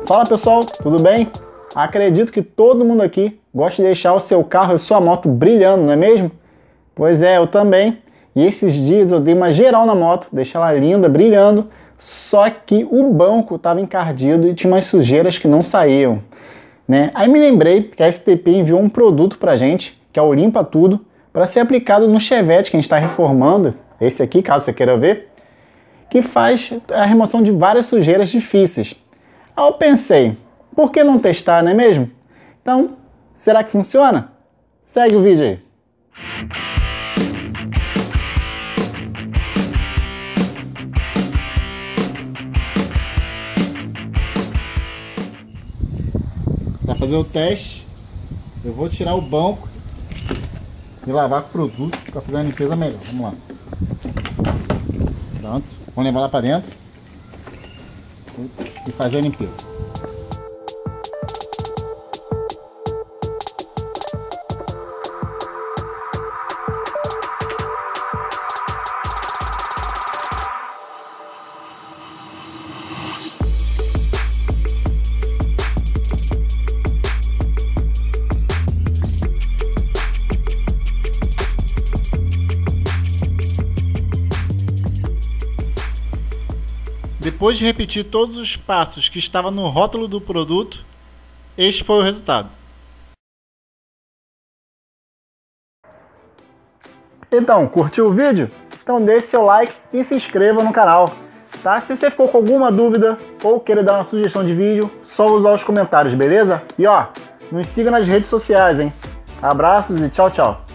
Fala pessoal, tudo bem? Acredito que todo mundo aqui gosta de deixar o seu carro e sua moto brilhando, não é mesmo? Pois é, eu também. E esses dias eu dei uma geral na moto, deixei ela linda, brilhando, só que o banco estava encardido e tinha umas sujeiras que não saíam, né? Aí me lembrei que a STP enviou um produto pra gente, que é o Limpa Tudo, para ser aplicado no Chevette que a gente está reformando, esse aqui, caso você queira ver, que faz a remoção de várias sujeiras difíceis. Aí eu pensei, por que não testar, não é mesmo? Então, será que funciona? Segue o vídeo aí. Para fazer o teste, eu vou tirar o banco e lavar com o produto para fazer uma limpeza melhor. Vamos lá. Pronto, vamos levar lá para dentro e fazer a limpeza. Depois de repetir todos os passos que estavam no rótulo do produto, este foi o resultado. Então, curtiu o vídeo? Então deixe seu like e se inscreva no canal. Tá? Se você ficou com alguma dúvida ou queira dar uma sugestão de vídeo, só usar os comentários, beleza? E ó, nos siga nas redes sociais, hein? Abraços e tchau, tchau!